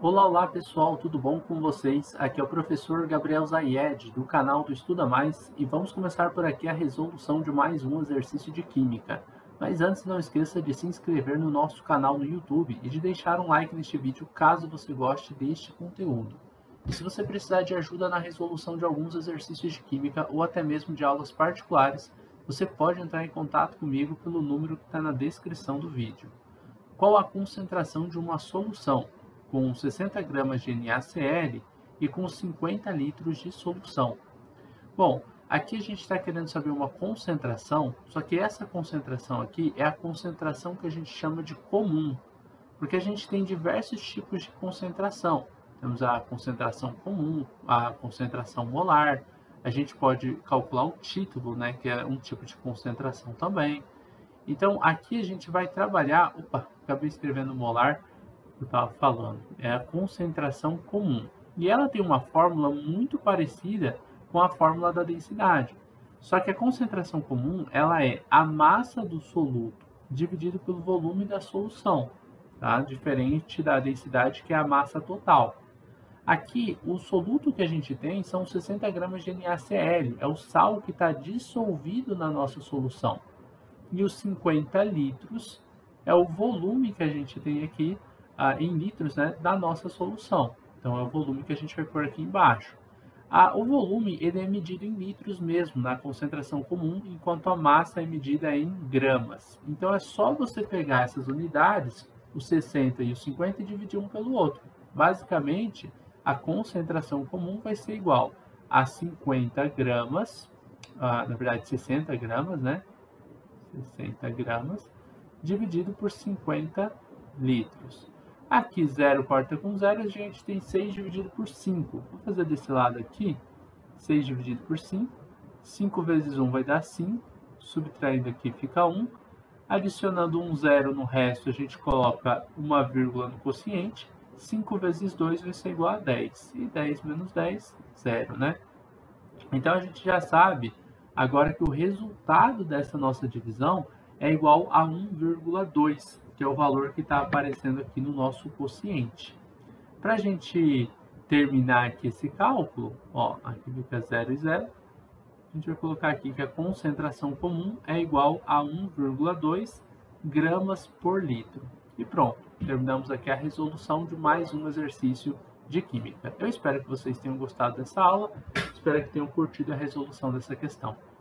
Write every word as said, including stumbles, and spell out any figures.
Olá, olá pessoal, tudo bom com vocês? Aqui é o professor Gabriel Zayed, do canal do Estuda Mais, e vamos começar por aqui a resolução de mais um exercício de Química. Mas antes, não esqueça de se inscrever no nosso canal no YouTube e de deixar um like neste vídeo caso você goste deste conteúdo. E se você precisar de ajuda na resolução de alguns exercícios de Química ou até mesmo de aulas particulares, você pode entrar em contato comigo pelo número que está na descrição do vídeo. Qual a concentração de uma solução com sessenta gramas de NaCl e com cinquenta litros de solução? Bom, aqui a gente está querendo saber uma concentração, só que essa concentração aqui é a concentração que a gente chama de comum, porque a gente tem diversos tipos de concentração. Temos a concentração comum, a concentração molar, a gente pode calcular o título, né, que é um tipo de concentração também. Então, aqui a gente vai trabalhar, opa, acabei escrevendo molar, eu estava falando, é a concentração comum. E ela tem uma fórmula muito parecida com a fórmula da densidade. Só que a concentração comum, ela é a massa do soluto dividido pelo volume da solução, tá? Diferente da densidade, que é a massa total. Aqui, o soluto que a gente tem são sessenta gramas de NaCl, é o sal que está dissolvido na nossa solução. E os cinquenta litros é o volume que a gente tem aqui, ah, em litros, né, da nossa solução. Então, é o volume que a gente vai pôr aqui embaixo. Ah, o volume ele é medido em litros mesmo, na concentração comum, enquanto a massa é medida em gramas. Então, é só você pegar essas unidades, os sessenta e os cinquenta, e dividir um pelo outro. Basicamente, a concentração comum vai ser igual a cinquenta gramas, ah, na verdade, sessenta gramas, né? sessenta gramas, dividido por cinquenta litros. Aqui zero corta com zero, a gente tem seis dividido por cinco. Vou fazer desse lado aqui, seis dividido por cinco. cinco vezes um vai dar cinco, subtraindo aqui fica um. Adicionando um zero no resto, a gente coloca uma vírgula no quociente. cinco vezes dois vai ser igual a dez. E dez menos dez, zero, né? Então, a gente já sabe agora que o resultado dessa nossa divisão é igual a um vírgula dois, que é o valor que está aparecendo aqui no nosso quociente. Para a gente terminar aqui esse cálculo, ó, aqui fica zero e zero, a gente vai colocar aqui que a concentração comum é igual a um vírgula dois gramas por litro. E pronto, terminamos aqui a resolução de mais um exercício de Química. Eu espero que vocês tenham gostado dessa aula, espero que tenham curtido a resolução dessa questão.